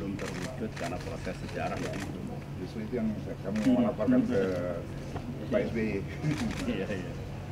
belum terwujud karena proses sejarah yang belum. Justru itu yang kami mau laporkan ke Pak SBY. Iya, iya.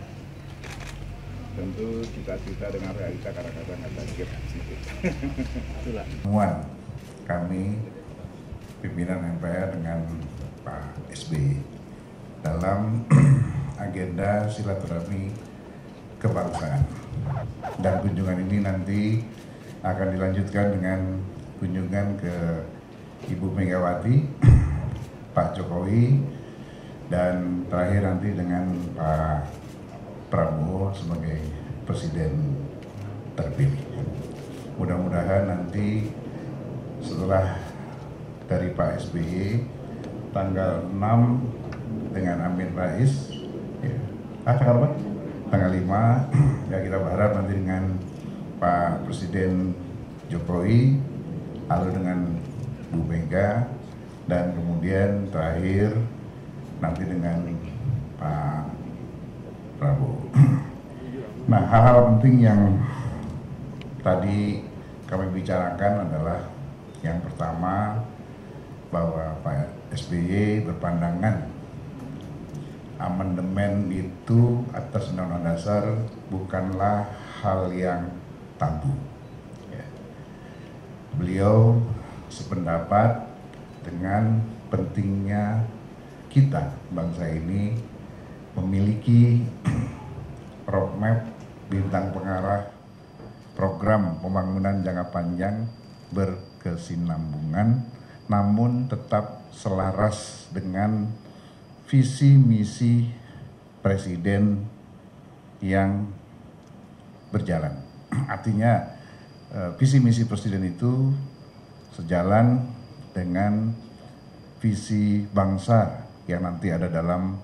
Tentu cita-cita dengan realita kadang-kadang ada gap sedikit. Itulah. Pertemuan kami pimpinan MPR dengan Pak SBY dalam agenda silaturahmi kebangsaan, dan kunjungan ini nanti akan dilanjutkan dengan kunjungan ke Ibu Megawati, Pak Jokowi, dan terakhir nanti dengan Pak Prabowo sebagai presiden terpilih. Mudah-mudahan nanti setelah dari Pak SBY tanggal 6 dengan Amin Rais, ya, tanggal berapa? Tanggal 5, ya kita berharap nanti dengan Pak Presiden Jokowi, lalu dengan Bu Mega, dan kemudian terakhir nanti dengan Pak Prabowo. Nah, hal-hal penting yang tadi kami bicarakan adalah yang pertama, bahwa Pak SBY berpandangan amandemen itu atas Undang-Undang Dasar bukanlah hal yang tabu. Ya. Beliau sependapat dengan pentingnya kita, bangsa ini, memiliki roadmap, bintang pengarah, program pembangunan jangka panjang berkesinambungan, namun tetap selaras dengan visi misi presiden yang berjalan. Artinya visi misi presiden itu sejalan dengan visi bangsa yang nanti ada dalam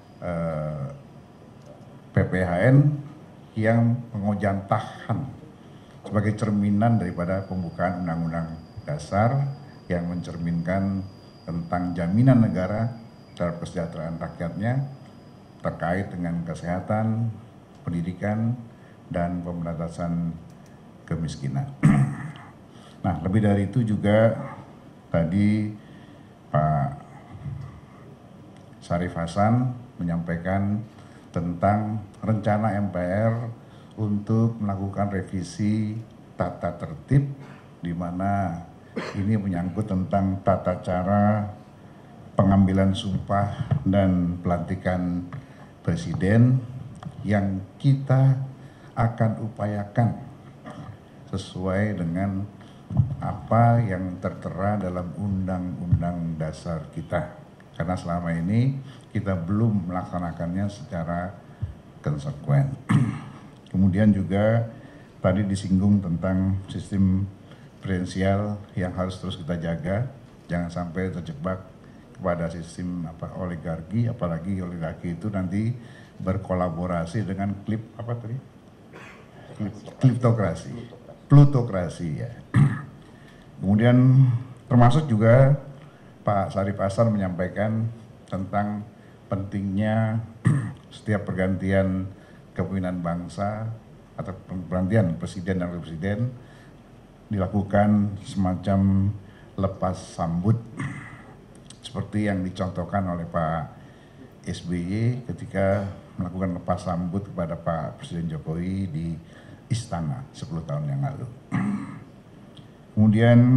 PPHN yang mengojantahkan sebagai cerminan daripada pembukaan Undang-Undang Dasar yang mencerminkan tentang jaminan negara terhadap kesejahteraan rakyatnya terkait dengan kesehatan, pendidikan, dan pemberantasan kemiskinan. Nah, lebih dari itu juga tadi Pak Syarif Hasan menyampaikan tentang rencana MPR untuk melakukan revisi tata tertib, di mana ini menyangkut tentang tata cara pengambilan sumpah dan pelantikan presiden yang kita akan upayakan sesuai dengan apa yang tertera dalam Undang-Undang Dasar kita. Karena selama ini kita belum melaksanakannya secara konsekuen. Kemudian juga tadi disinggung tentang sistem presidensial yang harus terus kita jaga, jangan sampai terjebak kepada sistem oligarki, apalagi oligarki itu nanti berkolaborasi dengan plutokrasi ya. Kemudian termasuk juga Pak Syarif Hasan menyampaikan tentang pentingnya setiap pergantian kepemimpinan bangsa atau pergantian presiden dan wakil presiden dilakukan semacam lepas sambut seperti yang dicontohkan oleh Pak SBY ketika melakukan lepas sambut kepada Pak Presiden Jokowi di Istana 10 tahun yang lalu. Kemudian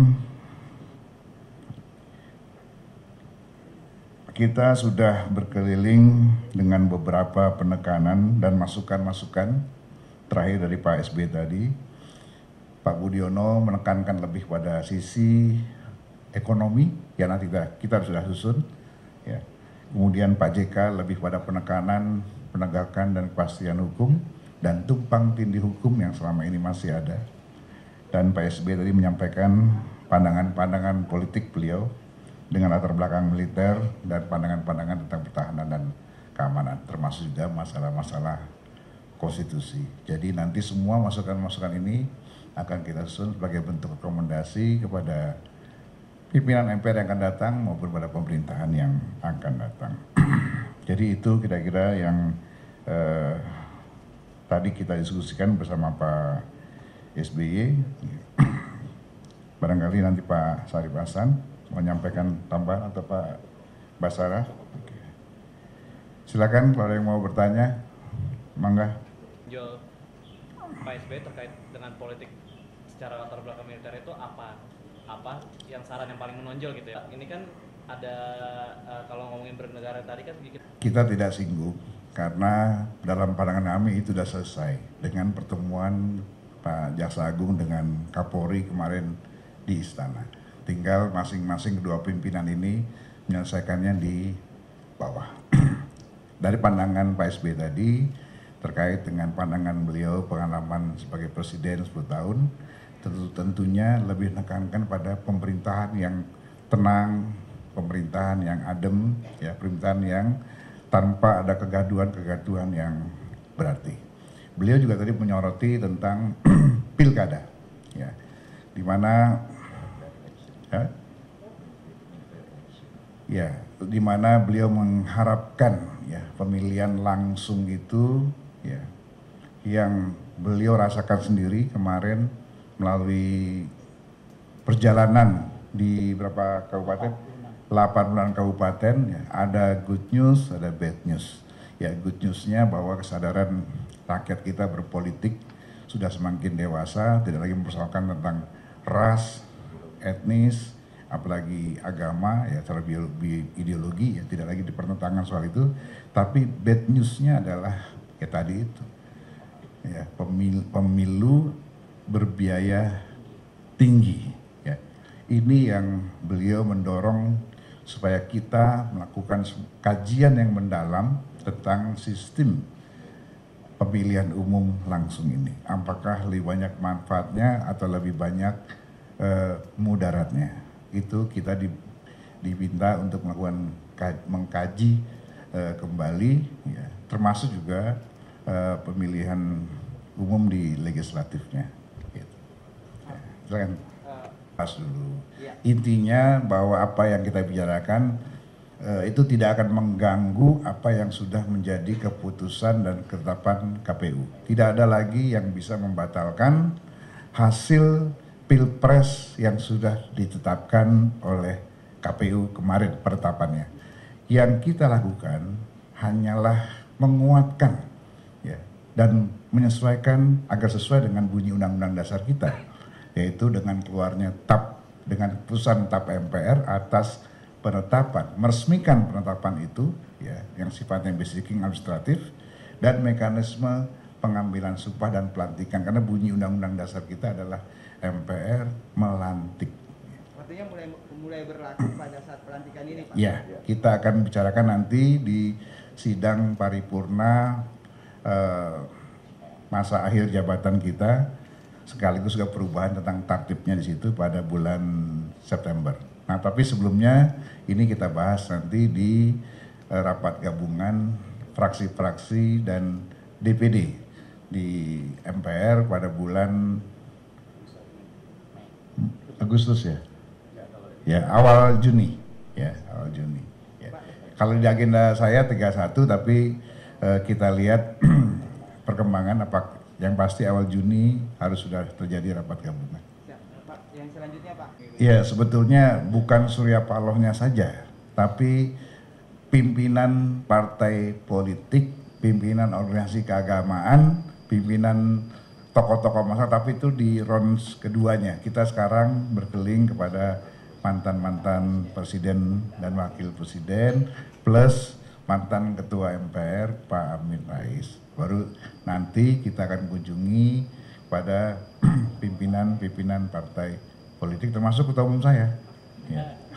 kita sudah berkeliling dengan beberapa penekanan dan masukan-masukan terakhir dari Pak SBY tadi. Pak Budiono menekankan lebih pada sisi ekonomi yang nanti kita sudah susun. Ya. Kemudian Pak JK lebih pada penekanan, penegakan dan kepastian hukum dan tumpang tindih hukum yang selama ini masih ada. Dan Pak SBY tadi menyampaikan pandangan-pandangan politik beliau dengan latar belakang militer dan pandangan-pandangan tentang pertahanan dan keamanan, termasuk juga masalah-masalah konstitusi. Jadi nanti semua masukan-masukan ini akan kita susun sebagai bentuk rekomendasi kepada pimpinan MPR yang akan datang maupun pada pemerintahan yang akan datang. Jadi itu kira-kira yang tadi kita diskusikan bersama Pak SBY. Barangkali nanti Pak Sarip Hasan mau menyampaikan tambahan atau Pak Basara. Oke. Silakan kalau ada yang mau bertanya, mangga. Jo, Pak SBY terkait dengan politik secara latar belakang militer itu apa yang saran yang paling menonjol gitu ya? Ini kan ada kalau ngomongin bernegara tadi kan sedikit. Kita tidak singgung karena dalam pandangan kami itu sudah selesai dengan pertemuan Pak Jaksa Agung dengan Kapolri kemarin di Istana. Tinggal masing-masing kedua pimpinan ini menyelesaikannya di bawah. Dari pandangan Pak SBY tadi terkait dengan pandangan beliau pengalaman sebagai presiden 10 tahun, tentunya lebih menekankan pada pemerintahan yang tenang, pemerintahan yang adem, ya, pemerintahan yang tanpa ada kegaduhan yang berarti. Beliau juga tadi menyoroti tentang pilkada, ya, di mana di mana beliau mengharapkan ya pemilihan langsung itu ya yang beliau rasakan sendiri kemarin melalui perjalanan di berapa kabupaten? 86 kabupaten ya, ada good news, ada bad news. Ya, good newsnya bahwa kesadaran rakyat kita berpolitik sudah semakin dewasa, tidak lagi mempersoalkan tentang ras, etnis, apalagi agama, ya secara ideologi, ya tidak lagi dipertentangkan soal itu. Tapi bad newsnya adalah ya tadi itu, ya pemilu berbiaya tinggi. Ya, ini yang beliau mendorong supaya kita melakukan kajian yang mendalam tentang sistem pemilihan umum langsung ini. Apakah lebih banyak manfaatnya atau lebih banyak mudaratnya? Itu kita diminta untuk melakukan mengkaji kembali, ya, termasuk juga pemilihan umum di legislatifnya. Gitu. Ya, silakan pas dulu. Intinya bahwa apa yang kita bicarakan itu tidak akan mengganggu apa yang sudah menjadi keputusan dan ketetapan KPU. Tidak ada lagi yang bisa membatalkan hasil Pilpres yang sudah ditetapkan oleh KPU kemarin penetapannya. Yang kita lakukan hanyalah menguatkan ya, dan menyesuaikan agar sesuai dengan bunyi Undang-Undang Dasar kita, yaitu dengan keluarnya dengan keputusan TAP MPR atas penetapan, meresmikan penetapan itu ya yang sifatnya basic administratif dan mekanisme pengambilan sumpah dan pelantikan, karena bunyi Undang-Undang Dasar kita adalah MPR melantik. Artinya mulai berlaku pada saat pelantikan ini, Pak? Ya, kita akan bicarakan nanti di sidang paripurna masa akhir jabatan kita, sekaligus juga perubahan tentang tertibnya di situ pada bulan September. Nah, tapi sebelumnya ini kita bahas nanti di rapat gabungan fraksi-fraksi dan DPD di MPR pada bulan Agustus ya. Ya, awal Juni. Ya, awal Juni. Ya. Kalau di agenda saya 31, tapi kita lihat perkembangan apa yang pasti awal Juni harus sudah terjadi rapat gabungan. Pak, yang selanjutnya Pak. Ya, sebetulnya bukan Surya Palohnya saja, tapi pimpinan partai politik, pimpinan organisasi keagamaan, pimpinan tokoh-tokoh masyarakat, tapi itu di rounds keduanya. Kita sekarang berkeliling kepada mantan-mantan presiden dan wakil presiden, plus mantan ketua MPR Pak Amin Rais. Baru nanti kita akan kunjungi pada pimpinan-pimpinan partai politik, termasuk ketua umum saya. Ya.